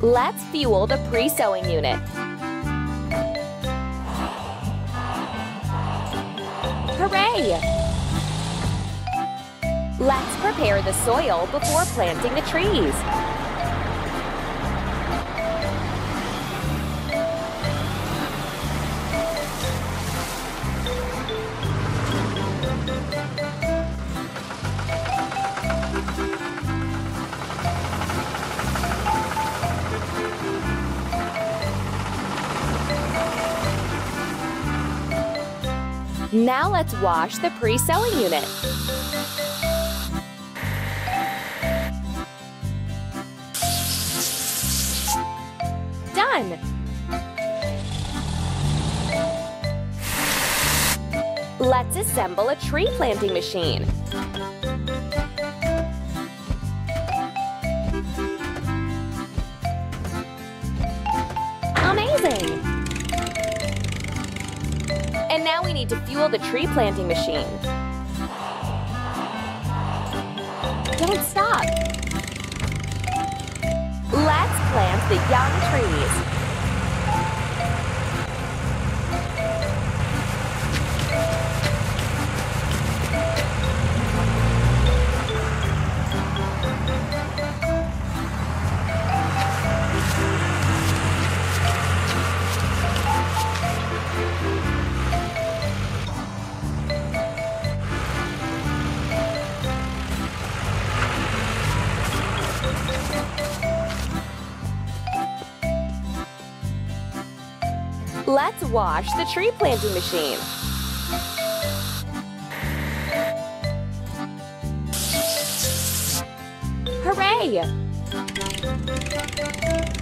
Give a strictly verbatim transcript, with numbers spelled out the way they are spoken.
Let's fuel the pre-sowing unit. Hooray! Let's prepare the soil before planting the trees. Now let's wash the pre-sowing unit. Done! Let's assemble a tree planting machine. Amazing! And now we need to fuel the tree planting machine. Don't stop! Let's plant the young trees. Let's wash the tree planting machine. Hooray!